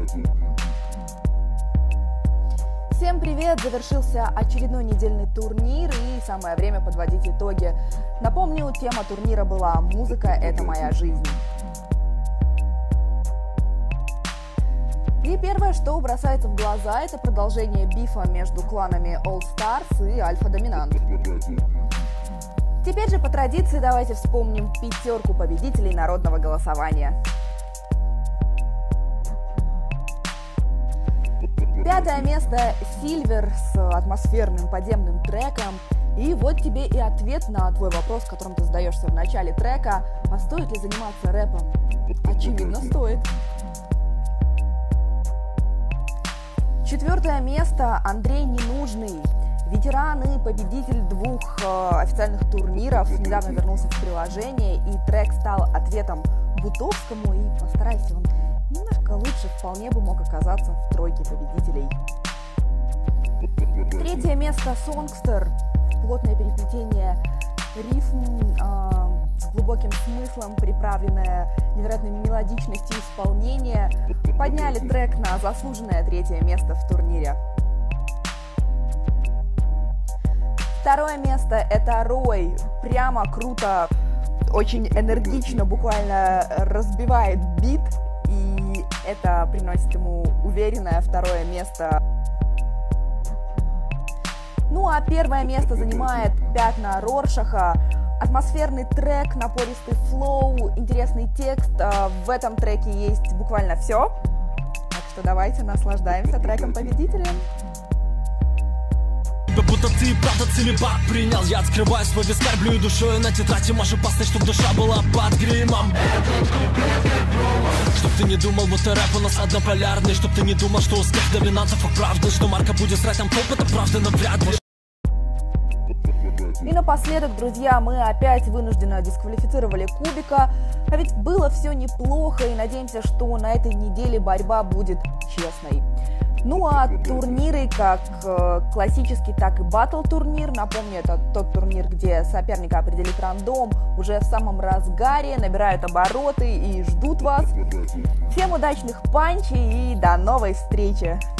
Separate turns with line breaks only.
Всем привет! Завершился очередной недельный турнир и самое время подводить итоги. Напомню, тема турнира была «Музыка – это моя жизнь». И первое, что бросается в глаза, это продолжение бифа между кланами All Stars и Альфа Доминант. Теперь же по традиции давайте вспомним пятерку победителей народного голосования. Пятое место Silver с атмосферным подземным треком. И вот тебе и ответ на твой вопрос, которым ты задаешься в начале трека. А стоит ли заниматься рэпом? Очевидно, стоит. Четвертое место Андрей Ненужный. Ветеран и победитель двух официальных турниров недавно вернулся в приложение, и трек стал ответом Бутовскому, и постарайся, он немножко лучше вполне бы мог оказаться в тройке победителей. Третье место Songster. Плотное переплетение рифм с глубоким смыслом, приправленное невероятной мелодичностью исполнения, подняли трек на заслуженное третье место в турнире. Второе место – это Рой. Прямо круто, очень энергично, буквально разбивает бит, и это приносит ему уверенное второе место. Ну а первое место занимает «Пятна Роршаха». Атмосферный трек, напористый флоу, интересный текст. В этом треке есть буквально все. Так что давайте наслаждаемся треком победителя.
Как будто ты правда целебат принял. Я открываю свой вискарь, блюю душою на тетрадь и машу пастой, чтоб душа была под гримом. Чтоб ты не думал, будто рэп у нас однополярный. Чтоб ты не думал, что успех доминантов оправдан. Что марка будет срать там топ, это правда навряд ли.
И напоследок, друзья, мы опять вынужденно дисквалифицировали Кубика. А ведь было все неплохо, и надеемся, что на этой неделе борьба будет честной. Ну а турниры, как классический, так и батл-турнир, напомню, это тот турнир, где соперника определит рандом, уже в самом разгаре, набирают обороты и ждут вас. Всем удачных панчей и до новой встречи!